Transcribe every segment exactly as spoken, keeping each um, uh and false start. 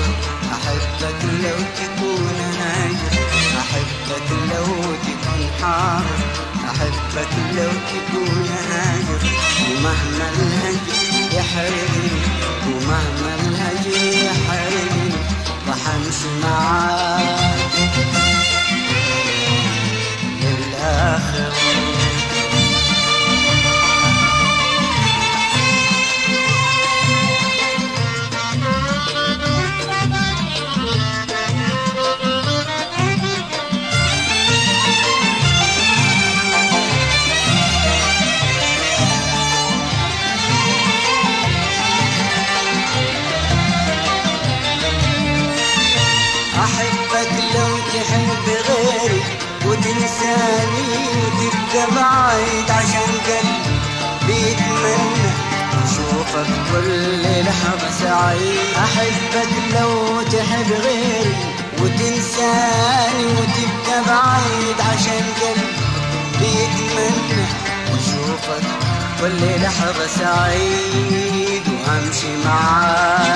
صابر، أحبك لو تكون هاجر، أحبك لو تكون حاضر، أحبك لو تكون هاجر، ومهما الهجر يحرقني، ومهما الهجر يحرقني راح أمشي معاك للآخر. أحبك لو تحب غيري وتنساني وتبقى بعيد، عشان قلبي بيتمنى أشوفك كل لحظة سعيد. أحبك لو تحب غيري وتنساني وتبقى بعيد، عشان قلبي بيتمنى أشوفك كل لحظة سعيد، وأمشي معاك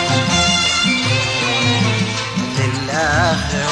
للآخر.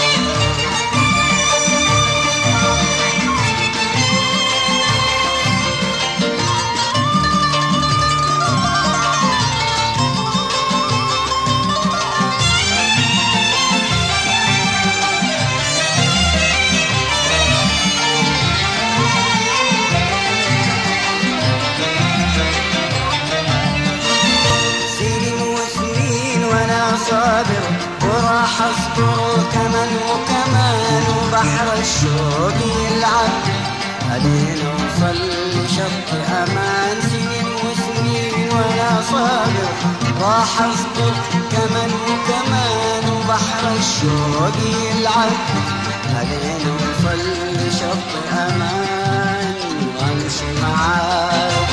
سنين وسنين وأنا صابر، وراح اصبر كمان وكمان، وبحر الشوق يلعب علينا نوصل لشط امان. سنين وسنين وانا صابر، راح اصبر كمان وكمان، وبحر الشوق يلعب علينا نوصل لشط امان، وامشي معاك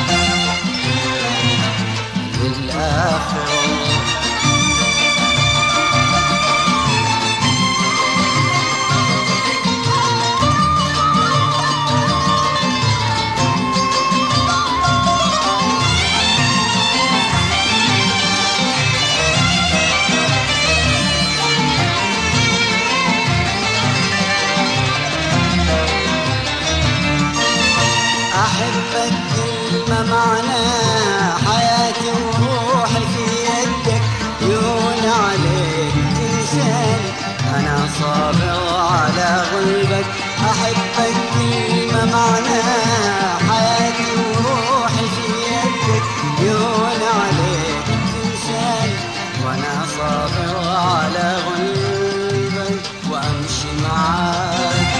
للاخر. أحبك كلمة معناها حياتي وروحي في يدك، يهون عليك تنساني أنا صابر على غلبك. أحبك كلمة معناها حياتي وروحي في يدك، يهون عليك تنساني وأنا صابر على غلبك، وأمشي معاك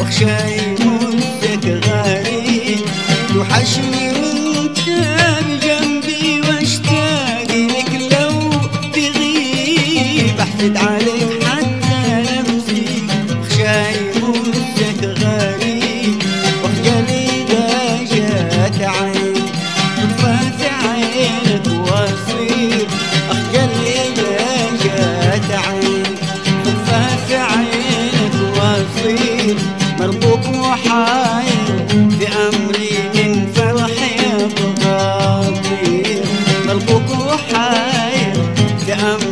واخشى يمدك غالي، توحشني وانت بجنبي واشتاق لك لو تغيب، احسد عليك حتى نفسي واخشى يمدك غالي، واخجل اذا جات عين تطفى عينك واصير، اخجل اذا جات عين تطفى عينك واصير، مربوك وحاير في امري من فرحي ابغى اطير، مربوك وحاير في امري